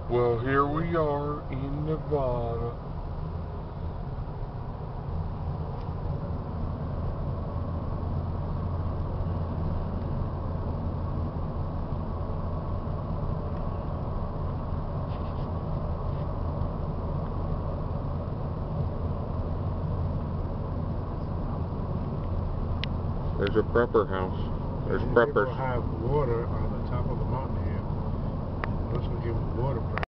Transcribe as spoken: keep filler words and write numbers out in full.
Well, here we are in Nevada. There's a prepper house. There's These preppers. people have water on the top of the mountain here. This will give them water pressure.